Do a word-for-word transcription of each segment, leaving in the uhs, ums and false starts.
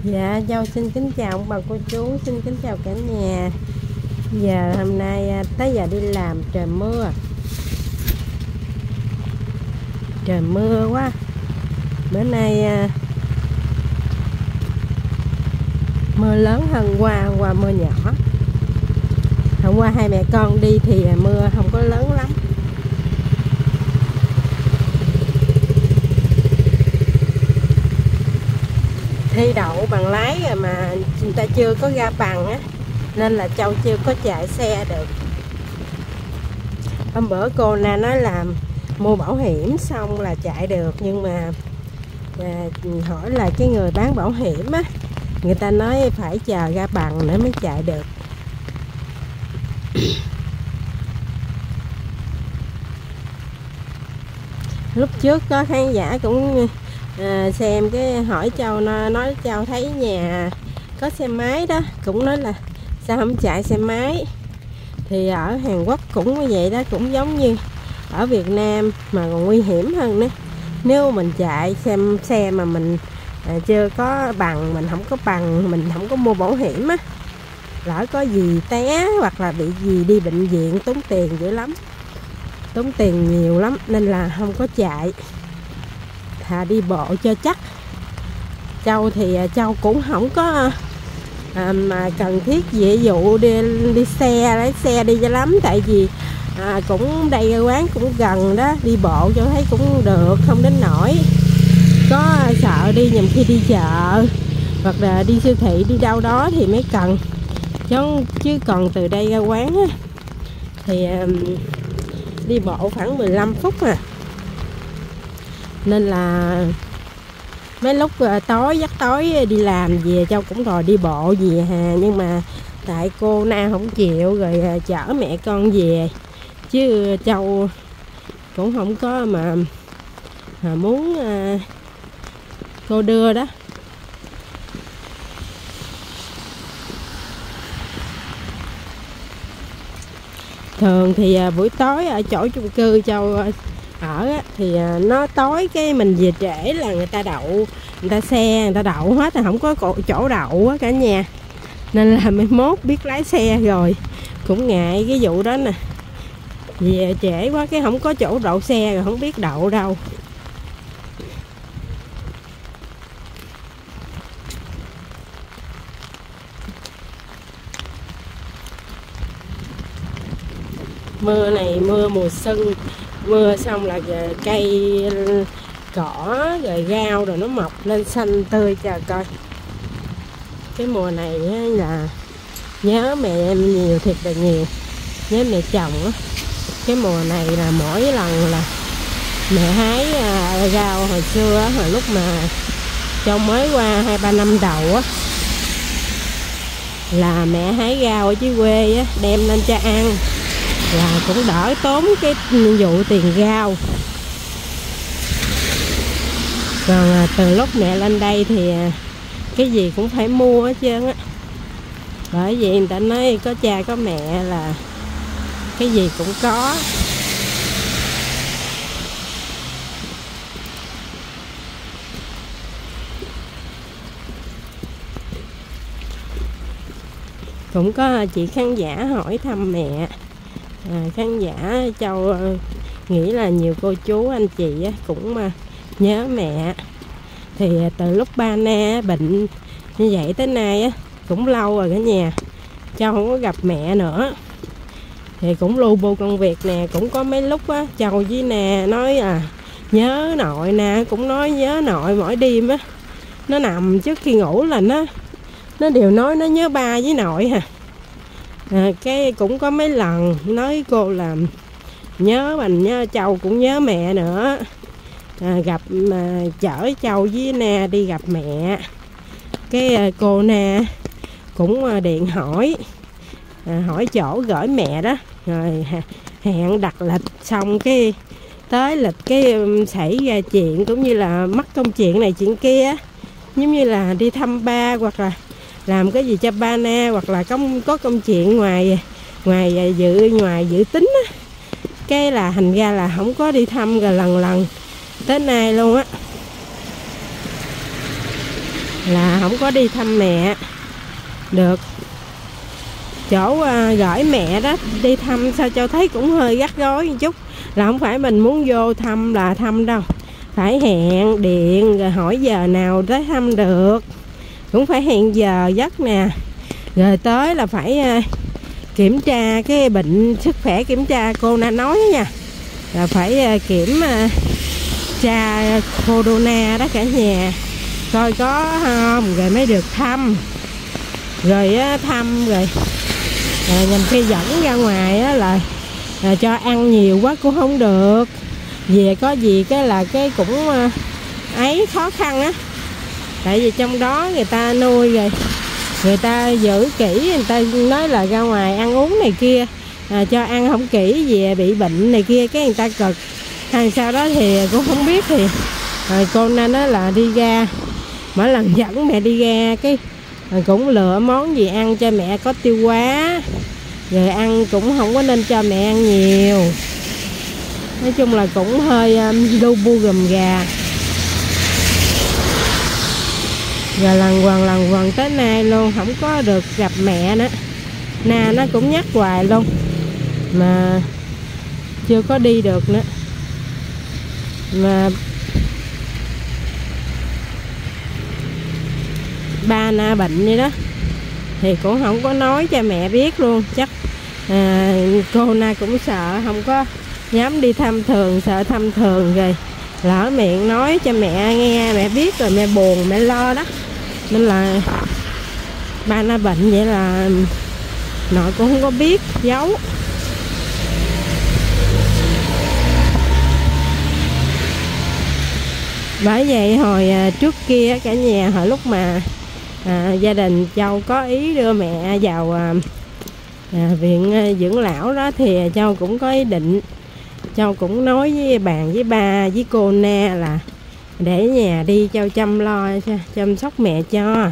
Dạ, Châu xin kính chào ông bà cô chú, xin kính chào cả nhà. Giờ hôm nay tới giờ đi làm trời mưa. Trời mưa quá. Bữa nay mưa lớn hơn qua, hôm qua mưa nhỏ. Hôm qua hai mẹ con đi thì mưa không có lớn lắm. Thi đậu bằng lái rồi mà người ta chưa có ra bằng á, nên là Châu chưa có chạy xe được. Hôm bữa cô Na nói là mua bảo hiểm xong là chạy được, nhưng mà à, hỏi là cái người bán bảo hiểm á, người ta nói phải chờ ra bằng nữa mới chạy được. Lúc trước có khán giả cũng à, xem cái hỏi Châu, nói Châu thấy nhà có xe máy đó, cũng nói là sao không chạy xe máy. Thì ở Hàn Quốc cũng như vậy đó, cũng giống như ở Việt Nam mà còn nguy hiểm hơn nữa. Nếu mình chạy xem xe mà mình à, chưa có bằng, mình không có bằng, mình không có mua bảo hiểm á, lỡ có gì té hoặc là bị gì đi bệnh viện tốn tiền dữ lắm, tốn tiền nhiều lắm, nên là không có chạy, thà đi bộ cho chắc. Châu thì Châu cũng không có à, mà cần thiết ví dụ đi, đi xe lấy xe đi cho lắm, tại vì à, cũng đây ra quán cũng gần đó, đi bộ cho thấy cũng được, không đến nổi. Có sợ đi nhầm khi đi chợ hoặc là đi siêu thị, đi đâu đó thì mới cần, chứ, chứ còn từ đây ra quán á, thì à, đi bộ khoảng mười lăm phút à. Nên là mấy lúc tối giấc tối đi làm về Châu cũng đòi đi bộ về hà, nhưng mà tại cô Na không chịu rồi chở mẹ con về, chứ Châu cũng không có mà, mà muốn à, cô đưa đó. Thường thì à, buổi tối ở chỗ chung cư Châu ở á, thì nó tối cái mình về trễ là người ta đậu, người ta xe người ta đậu hết, là không có chỗ đậu á cả nhà, nên là mai mốt biết lái xe rồi cũng ngại cái vụ đó nè. Về trễ quá cái không có chỗ đậu xe rồi không biết đậu đâu. Mưa này mưa mùa xuân, mưa xong là cây cỏ rồi rau rồi nó mọc lên xanh tươi. Trời coi, cái mùa này là nhớ mẹ em nhiều, thiệt là nhiều, nhớ mẹ chồng á. Cái mùa này là mỗi lần là mẹ hái rau hồi xưa á, hồi lúc mà Châu mới qua hai ba năm đầu á, là mẹ hái rau ở dưới quê á, đem lên cho ăn là cũng đỡ tốn cái vụ tiền rau. Còn từ lúc mẹ lên đây thì cái gì cũng phải mua hết trơn á, bởi vì người ta nói có cha có mẹ là cái gì cũng có. Cũng có chị khán giả hỏi thăm mẹ. À, khán giả Châu nghĩ là nhiều cô chú anh chị á, cũng nhớ mẹ. Thì từ lúc ba Na bệnh như vậy tới nay á, cũng lâu rồi cả nhà, Châu không có gặp mẹ nữa. Thì cũng lu bu công việc nè, cũng có mấy lúc á Châu với Na nói à nhớ nội, Na cũng nói nhớ nội. Mỗi đêm á nó nằm trước khi ngủ là nó nó đều nói nó nhớ ba với nội hả. À, cái cũng có mấy lần nói cô là nhớ mình, nhớ Châu cũng nhớ mẹ nữa. À, gặp mà chở Châu với Na đi gặp mẹ, cái cô Na cũng điện hỏi à, hỏi chỗ gửi mẹ đó, rồi hẹn đặt lịch, xong cái tới lịch cái xảy ra chuyện, cũng như là mắc công chuyện này chuyện kia, giống như là đi thăm ba hoặc là làm cái gì cho ba Na, hoặc là công có công chuyện ngoài ngoài dự ngoài dự tính á, cái là thành ra là không có đi thăm, rồi lần lần tới nay luôn á. là không có đi thăm mẹ được. Chỗ uh, gửi mẹ đó đi thăm sao Châu thấy cũng hơi gắt gối một chút, là không phải mình muốn vô thăm là thăm đâu, phải hẹn điện rồi hỏi giờ nào tới thăm được, cũng phải hẹn giờ giấc nè, rồi tới là phải uh, kiểm tra cái bệnh sức khỏe, kiểm tra cô đã nói nha, là phải uh, kiểm uh, tra corona đó cả nhà, coi có không rồi mới được thăm. Rồi uh, thăm rồi À, nhằm khi dẫn ra ngoài á, là à, cho ăn nhiều quá cũng không được, về có gì cái là cái cũng à, ấy khó khăn á, tại vì trong đó người ta nuôi rồi người ta giữ kỹ, người ta nói là ra ngoài ăn uống này kia à, cho ăn không kỹ về bị bệnh này kia cái người ta cực, hay sau đó thì cũng không biết. Thì rồi cô nên nói là đi ra mỗi lần dẫn mẹ đi ra cái cũng lựa món gì ăn cho mẹ có tiêu hóa, rồi ăn cũng không có nên cho mẹ ăn nhiều, nói chung là cũng hơi um, đu bu gầm gà. Rồi lần quần lần quần tới nay luôn không có được gặp mẹ nữa, Na nó cũng nhắc hoài luôn mà chưa có đi được nữa. Mà ba Na bệnh vậy đó thì cũng không có nói cho mẹ biết luôn, chắc à, cô Na cũng sợ, không có dám đi thăm thường, sợ thăm thường rồi lỡ miệng nói cho mẹ nghe, mẹ biết rồi mẹ buồn mẹ lo đó, nên là ba Na bệnh vậy là nội cũng không có biết, giấu. Bởi vậy hồi à, trước kia cả nhà, hồi lúc mà à, gia đình Châu có ý đưa mẹ vào à, à, viện à, dưỡng lão đó, thì Châu cũng có ý định, Châu cũng nói với bạn với ba với cô Na là để nhà đi Châu chăm lo chăm sóc mẹ cho.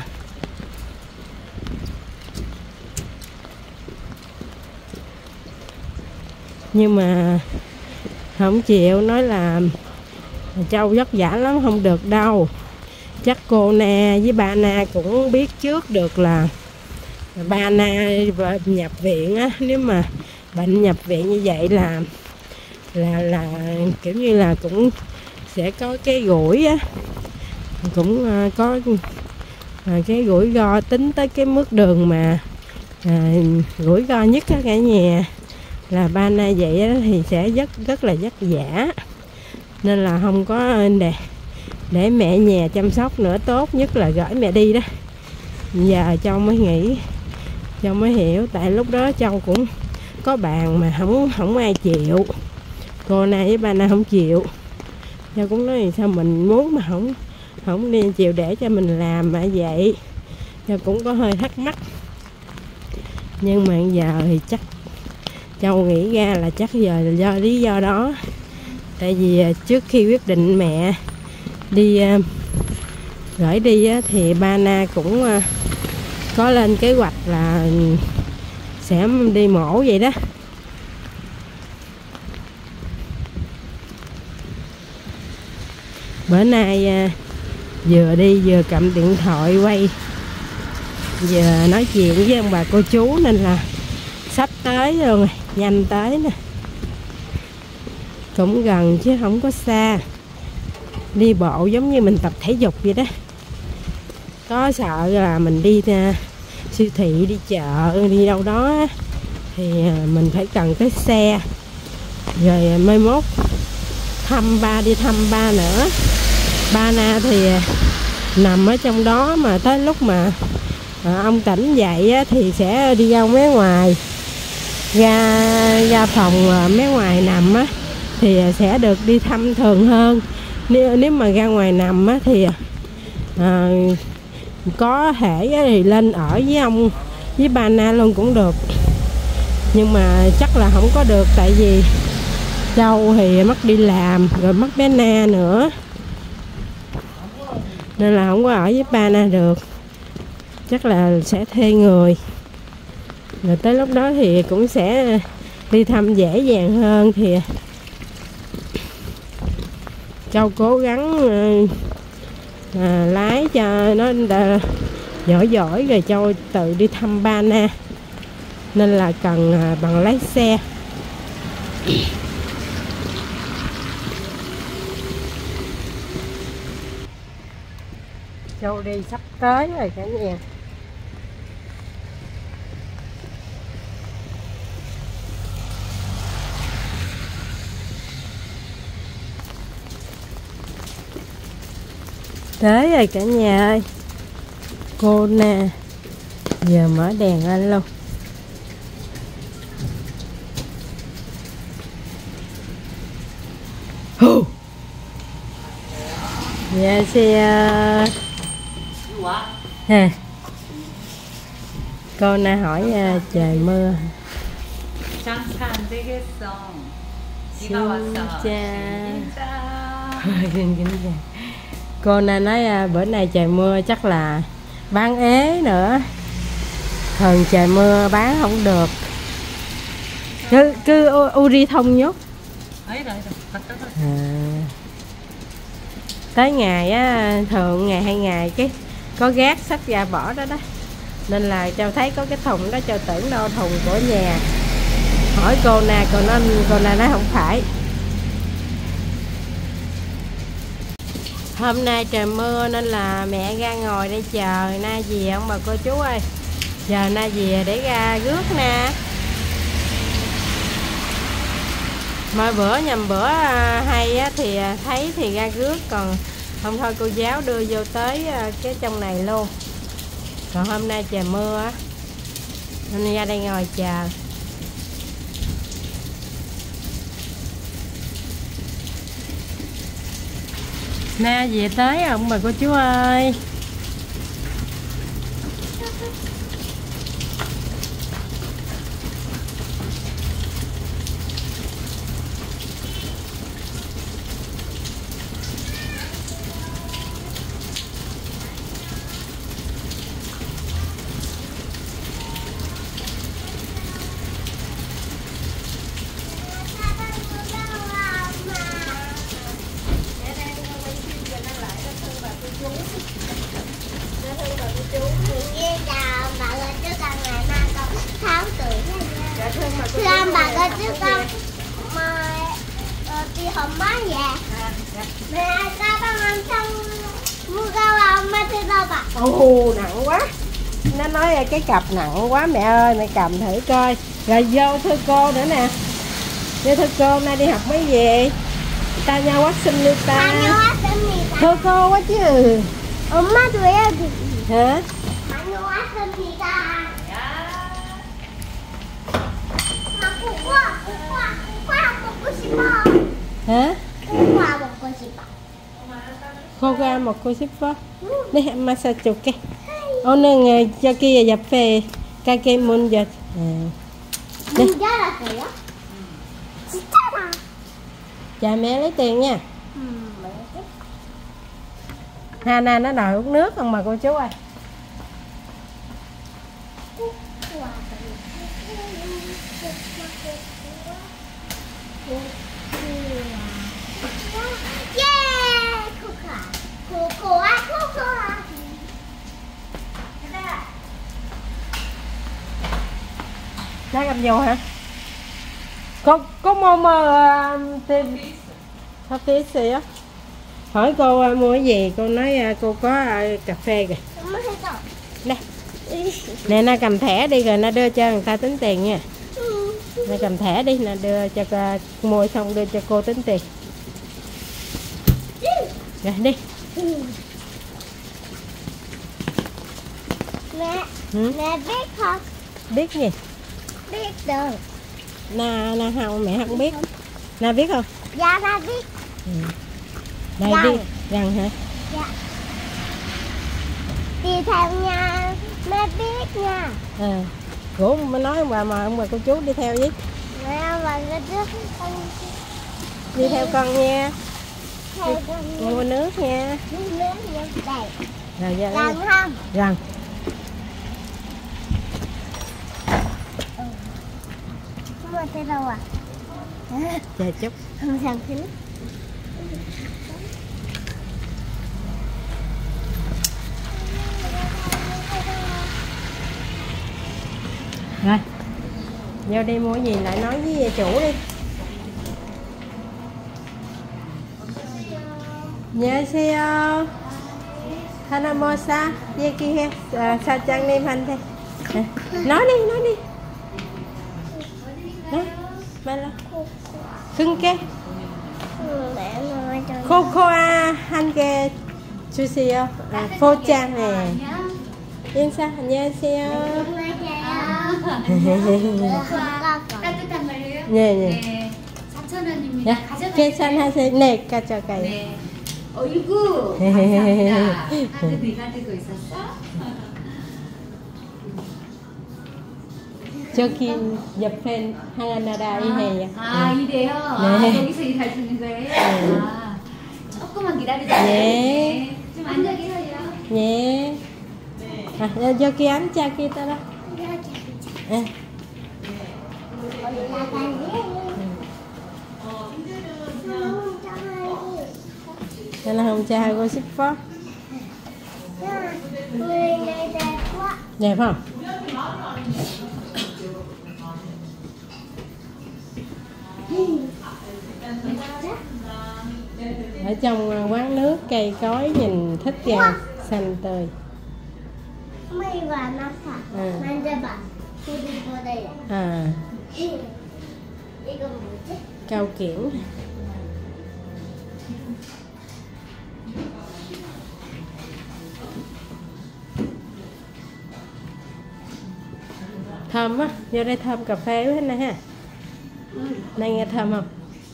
Nhưng mà không chịu, nói là Châu vất vả lắm không được đâu. Chắc cô Na với ba Na cũng biết trước được là ba Na nhập viện á, nếu mà bệnh nhập viện như vậy là là là kiểu như là cũng sẽ có cái rủi á, cũng có cái rủi ro, tính tới cái mức đường mà à, rủi ro nhất á cả nhà, là ba Na vậy đó thì sẽ rất rất là vất vả, nên là không có để để mẹ nhà chăm sóc nữa, tốt nhất là gửi mẹ đi đó. Giờ Châu mới nghĩ, Châu mới hiểu, tại lúc đó Châu cũng có bàn mà không không ai chịu, cô Na với ba Na không chịu. Châu cũng nói sao mình muốn mà không không đi chịu để cho mình làm mà vậy. Châu cũng có hơi thắc mắc, nhưng mà giờ thì chắc Châu nghĩ ra là chắc giờ là do lý do đó. Tại vì trước khi quyết định mẹ đi gửi đi á, thì ba Na cũng có lên kế hoạch là sẽ đi mổ vậy đó. Bữa nay vừa đi vừa cầm điện thoại quay, vừa nói chuyện với ông bà cô chú, nên là sắp tới rồi, nhanh tới nè, cũng gần chứ không có xa. Đi bộ giống như mình tập thể dục vậy đó. Có sợ là mình đi uh, siêu thị, đi chợ, đi đâu đó thì uh, mình phải cần cái xe, rồi mai mốt thăm ba, đi thăm ba nữa. Ba Na thì uh, nằm ở trong đó, mà tới lúc mà uh, ông tỉnh dậy á, thì sẽ đi ra mé ngoài, ra ra phòng uh, mé ngoài nằm á, thì sẽ được đi thăm thường hơn. Nếu, nếu mà ra ngoài nằm á, thì à, có thể thì lên ở với ông với ba Na luôn cũng được, nhưng mà chắc là không có được, tại vì Châu thì mất đi làm, rồi mất bé Na nữa, nên là không có ở với ba Na được. Chắc là sẽ thuê người, rồi tới lúc đó thì cũng sẽ đi thăm dễ dàng hơn. Thì Châu cố gắng uh, à, lái cho nó à, giỏi giỏi rồi cho tự đi thăm ba na, nên là cần à, bằng lái xe. Châu đi sắp tới rồi cả nhà. Tới rồi cả nhà ơi. Cô nè, giờ mở đèn lên luôn. Hù. Dạ xe ha. Cô nè hỏi uh, trời mưa. Xin chào. Cô nè nói uh, bữa nay trời mưa chắc là bán ế nữa. Thường trời mưa bán không được. Cứ cứ u đi thông nhốt. À. Tới ngày á, thường ngày hai ngày cái có gác xách ra bỏ đó đó, nên là Châu thấy có cái thùng đó Châu tưởng đâu thùng của nhà. Hỏi cô nè, cô nói cô nè nói không phải. Hôm nay trời mưa nên là mẹ ra ngồi đây chờ Na về ông bà cô chú ơi. Chờ Na về để ra rước nè. Mỗi bữa nhầm bữa hay á, thì thấy thì ra rước, còn không thôi cô giáo đưa vô tới cái trong này luôn. Còn hôm nay trời mưa á nên ra đây ngồi chờ. Na về tới ông bà cô chú ơi. Thưa ông bà ơi, trước con mà đi học má về mẹ ta đang ăn xong mua rau ông mẹ thưa đâu bà. Ồ nặng quá, nó nói cái cặp nặng quá mẹ ơi, mẹ cầm thử coi. Rồi vô thưa cô nữa nè, vô thưa cô nay đi học mấy về ta nhau quá xinh đi ta. Thưa cô quá chứ. 엄마 줘야 돼. Hả? 다녀왔습니다. 코코아, 코코아, 코코아 먹고 싶어. Hả? 코코아 먹고 싶어. Cô ra một cô shipper. Đi massage chụp cái. 오늘 저기 옆에 가게 문 열. 문 열었어요? 진짜다. Dạ mẹ lấy tiền nha. Hana nó đòi uống nước không mà cô chú ơi. Yeah, 코코아, 코코아, 코코아. Nó cầm vô hả? Có có mua mơ tìm sao tí xì á. Hỏi cô uh, mua cái gì, cô nói uh, cô có uh, cà phê kìa. Đây. Nè nó cầm thẻ đi rồi nó đưa cho người ta tính tiền nha. Nó cầm thẻ đi, nó đưa cho uh, mua xong đưa cho cô tính tiền. Rồi đi. Mẹ, ừ? mẹ biết không? Biết gì? Biết được. Na na không, mẹ không biết. Na biết không? Dạ na biết. Ừ. Đây Răng. đi, răng hả? Dạ. Đi theo nha, mẹ biết nha. À, Gỗ mới nói ông bà mà ông bà cô chú đi theo với. Mẹ mà cái trước con Đi theo con nha. theo con Mua nước nha. đi nước như đây. Rồi ra Làm không? Răng. Không mà thế đâu à? Chờ chút. Không sang thế. Rồi vô đi mua gì lại nói với chủ đi. 안녕하세요. 하나 뭐 사? 얘기해. 아, 사장님한테. nói đi, nói đi. Nói, 말라. 큰 게. mẹ nói cho 코코아 한 개 주세요. 아, 포장. 네. 인사. 안녕하세요. 따뜻한 말이에요? 네, 네. 네. 사천 원입니다. 야, 가져가세요. 계산하세요. 네, 가져가요. 네. 어이구, 감사합니다. 카드 네가 들고 있었어? 저기 옆에 하나나라 이해요. 아, 이래요? 아, 네. 여기서 일할 수 있는 거예요? 네. 아, 조금만 기다리세요. 네. 좀 앉아 계세요. 예. 아, 저기 앉자 기다려. 예. Nên là Hồng chào cô shipper. người này đẹp quá. Đẹp không? Ở trong quán nước cây cối nhìn thích gà xanh tươi. Mày và nó phải Ừ. 만져봐. 어디 보래요. À, 이건 뭐지? cao kiển. Thơm á, vô đây thơm cà phê với này ha. Này nghe thơm không?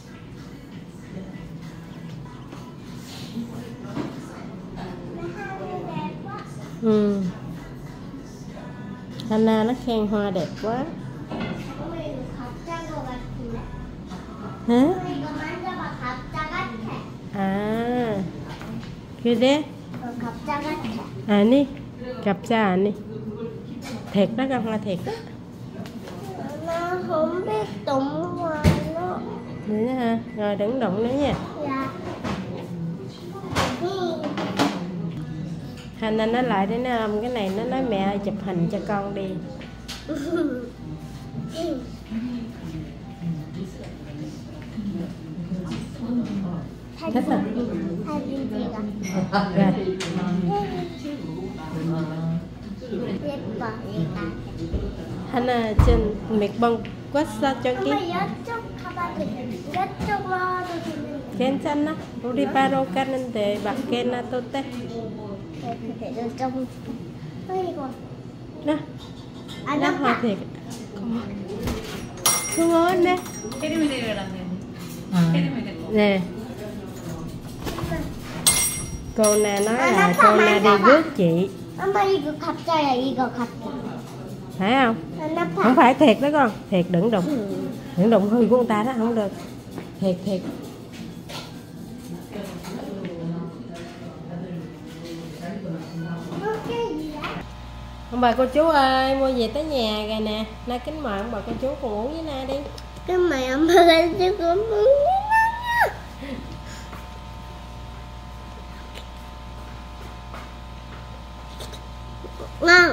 Ừ. Anna nó khen hoa đẹp quá. mày 갑자기 같은데? Hả? 이거 만져봐. 갑자 같아. À, 그래? 어, 갑자 같아. 아니, 갑자 아니. Thiệt đó con, hoa thiệt đó. Nó không biết tụng hoa nó. Vậy đó ha. Rồi đừng động nữa nha. Dạ. Hành anh nó lại để nó ôm cái này, nó nói mẹ ơi chụp hình cho con đi. Thích không? 사진이가 Rồi. 예뻐 얘가. 하나 전 몇번 꿨어 저기? 엄마 이쪽 가봐도 이쪽 와도 되는데. 괜찮아? 우리 바로 가는데 밖에 놔둬도 돼? 그래도 좀. 어 이거. Đó, 안 đó hoa 아파. thiệt. Cô ngồi nè. 캐리면 내려라면. 캐리면 되고. Nè. Cô Na nói là cô Na đi rước chị. 엄마 이거 가짜야 이거 가짜. Phải không? 안 아파. Không phải thiệt đó con. Thiệt đừng đụng. Đừng đụng hư của người ta đó không được. Thiệt thiệt. Ông bà cô chú ơi, mua về tới nhà rồi nè. Na kính mời ông bà cô chú cùng uống với Na đi. cái mày 엄마가 지금 ngon.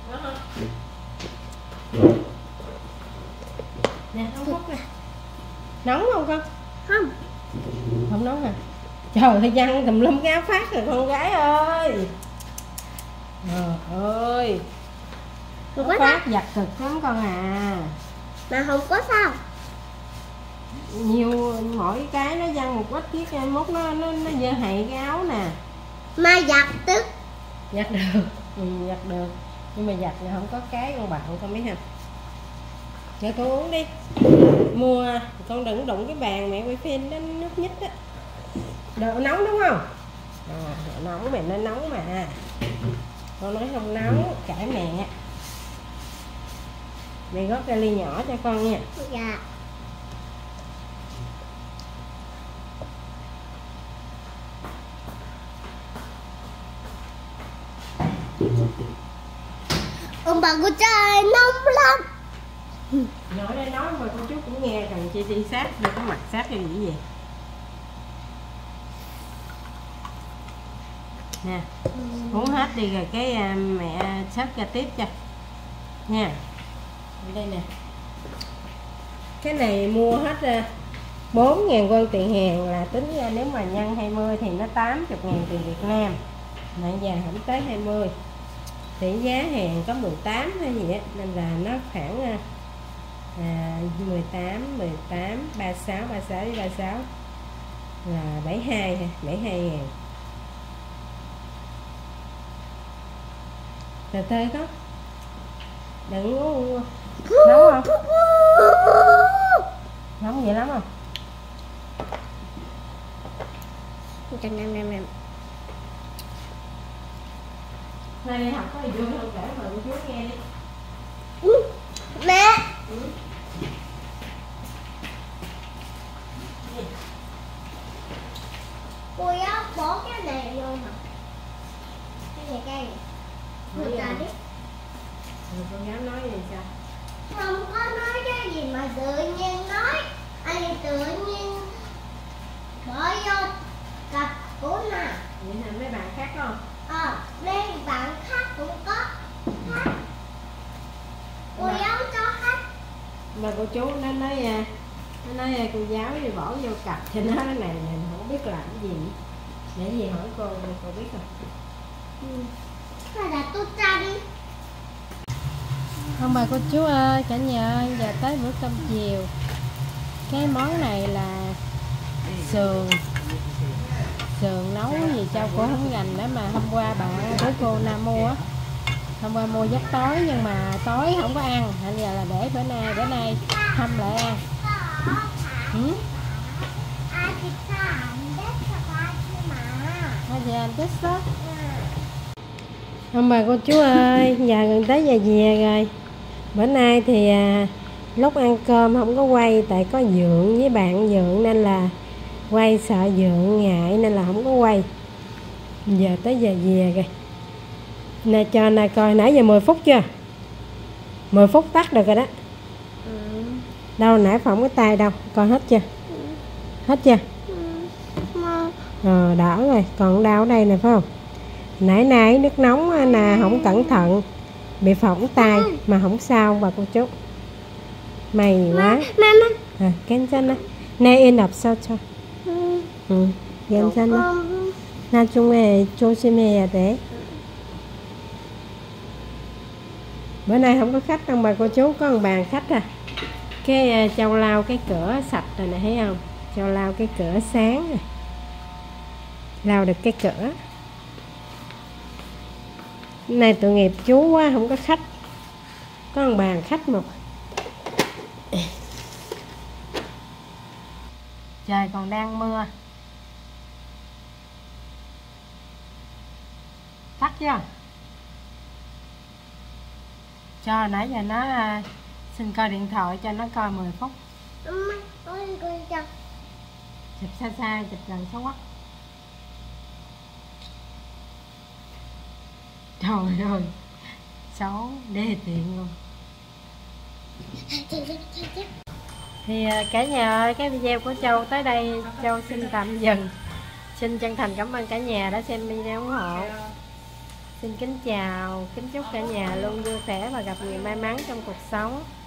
Nè, không hút nè. Nóng không con? không. Không nóng hả? Trời ơi, văng tùm lum cái áo phát rồi con gái ơi. Trời ơi. Không Áo có phát giặt cực lắm con à. mà không có sao. Nhiều mỗi cái nó văng một quách chiếc mốt nó nó nó dơ hại cái áo nè. mà giặt tức. Giặt được. Ừ, giặt được. Nhưng mà giặt là không có cái con bạn con biết không? Cho con uống đi. Mua con đừng đụng cái bàn mẹ quay phim nó nước nhít á. Đồ nóng đúng không? À, nóng mẹ nó nóng mà. Con nói không nóng, cãi mẹ. Mẹ gót ra ly nhỏ cho con nha. dạ. ông bà của trời nóng lắm. Nói đây nói mà cô chú cũng nghe rằng chị đi sát được cái mặt sát cái gì vậy nè. Uống hết đi rồi cái à, mẹ xếp ra tiếp cho nha. Đây nè, cái này mua hết bốn ngàn won tiền Hàn, là tính ra nếu mà nhân hai mươi thì nó tám mươi ngàn tiền Việt Nam, nãy giờ không tới hai mươi, tỷ giá Hàn có mười tám hay gì á, nên là nó khoảng à, mười tám, mười tám, ba mươi sáu, ba mươi sáu với ba mươi sáu là bảy mươi hai ha, bảy mươi hai ngàn. Từ từ có đừng uống nóng không, nóng vậy lắm không? Nè nè nè. Nay đi học có gì vui không, kể mà cô chú nghe đi. Mẹ. Ừ. Cô giáo bỏ cái này vô hả? Cái này cây này. Người ta đi. Rồi con dám nói gì sao? Không có nói cái gì mà tự nhiên nói. Anh tự nhiên bỏ vô cặp của nào. Vậy là mấy bạn khác không? Ờ, mấy bạn khác cũng có hát. Cô Mà- giáo cho hát. Mà cô chú nó nói à, nó nói cô giáo thì bỏ vô cặp cho nó cái này mình không biết làm cái gì. Để gì hỏi cô, cô biết không? Ừ. Hay là tôi cha đi. Không bà cô chú ơi, cả nhà ơi, giờ tới bữa cơm chiều. Cái món này là sườn sườn nấu gì châu cô không gành nữa, mà hôm qua bà với cô Nam mua á, hôm qua mua giấc tối nhưng mà tối không có ăn, bây giờ là để bữa nay bữa nay hâm lại ăn. Ừ? Ai thì thả đất cho ba chứ mà. Thôi giờ ăn tết đó. Ông bà cô chú ơi, giờ gần tới giờ về rồi. Bữa nay thì à, lúc ăn cơm không có quay, tại có Dượng với bạn Dượng nên là quay sợ Dượng ngại nên là không có quay. Giờ tới giờ về rồi. Nè cho nè coi, nãy giờ mười phút chưa? mười phút tắt được rồi đó. Ừ. Đâu nãy phỏng cái tay đâu, coi hết chưa? Hết chưa? Ừ. Mà Ờ đỡ rồi, còn đau ở đây nè phải không? Nãy nãy nước nóng nè, không cẩn thận bị phỏng tay mà không sao bà cô chú. May quá. mẹ mẹ. À, 괜찮아. 내일 없어져. Ừ. 응, 괜찮아. Con 나중에 조심해야 돼. Bữa nay không có khách đâu bà cô chú, có một bàn khách à. Cái uh, Châu lau cái cửa sạch rồi nè, thấy không? Châu lau cái cửa sáng rồi. Lau được cái cửa. Này tội nghiệp chú quá, không có khách. Có một bàn khách một. Trời còn đang mưa. Tắt chưa? Cho nãy giờ nó à, xin coi điện thoại cho nó coi mười phút. Mẹ ơi con chào. Chụp xa xa, chụp gần xấu quá. Trời ơi, xấu đê tiện luôn. Thì à, cả nhà ơi, cái video của Châu tới đây Châu xin tạm dừng. Xin chân thành cảm ơn cả nhà đã xem video ủng hộ. Xin kính chào, kính chúc cả nhà luôn vui vẻ và gặp nhiều may mắn trong cuộc sống.